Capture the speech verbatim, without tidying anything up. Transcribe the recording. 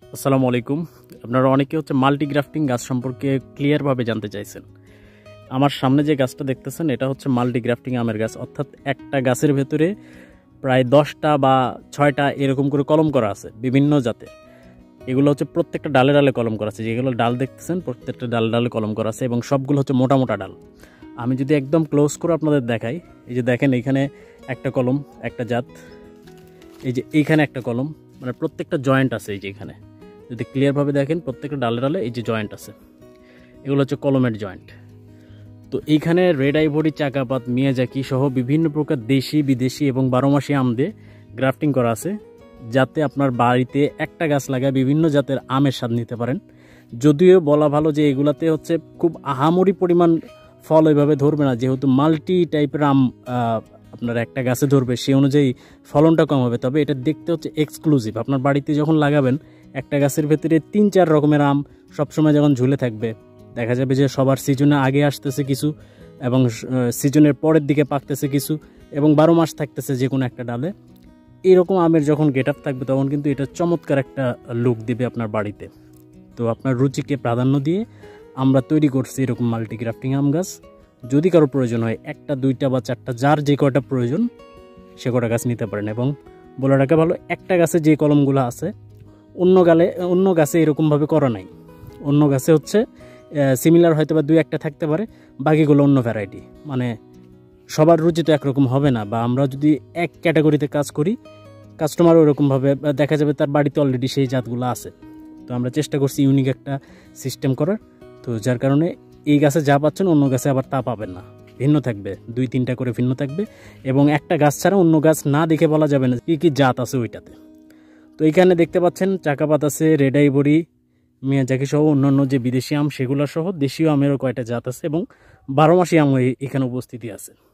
আসসালামু আলাইকুম। আপনারা অনেকে হচ্ছে মাল্টি গ্রাফটিং গাছ সম্পর্কে ক্লিয়ারভাবে জানতে চাইছেন। আমার সামনে যে গাছটা দেখতেছেন এটা হচ্ছে মাল্টি গ্রাফটিং আমের গাছ, অর্থাৎ একটা গাছের ভেতরে প্রায় দশটা বা ছয়টা এরকম করে কলম করা আছে বিভিন্ন জাতের। এগুলো হচ্ছে প্রত্যেকটা ডালে ডালে কলম করা আছে, যেগুলো ডাল দেখতেছেন প্রত্যেকটা ডালে ডালে কলম করা আছে এবং সবগুলো হচ্ছে মোটা মোটা ডাল। আমি যদি একদম ক্লোজ করে আপনাদের দেখাই, এই যে দেখেন এইখানে একটা কলম, একটা জাত, এই যে এইখানে একটা কলম, মানে প্রত্যেকটা জয়েন্ট আছে। এই যে এখানে যদি ক্লিয়ারভাবে দেখেন প্রত্যেকটা ডালে ডালে এই যে জয়েন্ট আছে, এগুলো হচ্ছে কলমের জয়েন্ট। তো এইখানে রেড আইভরি, চাকাপাত, মিয়াজাকি সহ বিভিন্ন প্রকার দেশি বিদেশি এবং বারোমাসি আম দিয়ে গ্রাফটিং করা আছে, যাতে আপনার বাড়িতে একটা গাছ লাগায় বিভিন্ন জাতের আমের স্বাদ নিতে পারেন। যদিও বলা ভালো যে এগুলাতে হচ্ছে খুব আহামরি পরিমাণ ফল ওইভাবে ধরবে না, যেহেতু মাল্টি টাইপের আম আপনার একটা গাছে ধরবে, সেই অনুযায়ী ফলনটা কম হবে। তবে এটা দেখতে হচ্ছে এক্সক্লুসিভ। আপনার বাড়িতে যখন লাগাবেন একটা গাছের ভেতরে তিন চার রকমের আম সবসময় যখন ঝুলে থাকবে, দেখা যাবে যে সবার সিজনে আগে আসতেছে কিছু এবং সিজনের পরের দিকে পাকতেছে কিছু, এবং বারো মাস থাকতেছে যে কোনো একটা ডালে। এরকম আমের যখন গেট আপ থাকবে তখন কিন্তু এটা চমৎকার একটা লুক দিবে আপনার বাড়িতে। তো আপনার রুচিকে প্রাধান্য দিয়ে আমরা তৈরি করছি এরকম মাল্টি গ্রাফটিং আম গাছ। যদি কারো প্রয়োজন হয় একটা দুইটা বা চারটা, যার যে কয়টা প্রয়োজন সে কটা গাছ নিতে পারেন। এবং বলে রাখা ভালো, একটা গাছে যে কলমগুলো আছে অন্য গালে অন্য গাছে এরকমভাবে করা নাই। অন্য গাছে হচ্ছে সিমিলার হয়তো বা দুই একটা থাকতে পারে, বাকিগুলো অন্য ভ্যারাইটি। মানে সবার রুচি তো একরকম হবে না, বা আমরা যদি এক ক্যাটাগরিতে কাজ করি কাস্টমারও ওরকমভাবে দেখা যাবে তার বাড়িতে অলরেডি সেই জাতগুলো আছে। তো আমরা চেষ্টা করছি ইউনিক একটা সিস্টেম করার, তো যার কারণে এই গাছে যা পাচ্ছেন অন্য গাছে আবার তা পাবেন না, ভিন্ন থাকবে, দুই তিনটা করে ভিন্ন থাকবে। এবং একটা গাছ ছাড়া অন্য গাছ না দেখে বলা যাবে না কী কী জাত আছে ওইটাতে। তো এইখানে দেখতে পাচ্ছেন চাকাপাত আছে, রেড আইভরি, মিয়াজাকি সহ অন্যান্য যে বিদেশি আম সেগুলো সহ দেশীয় আমেরও কয়টা জাত আছে, এবং বারো মাসি আম এখানে উপস্থিতি আছে।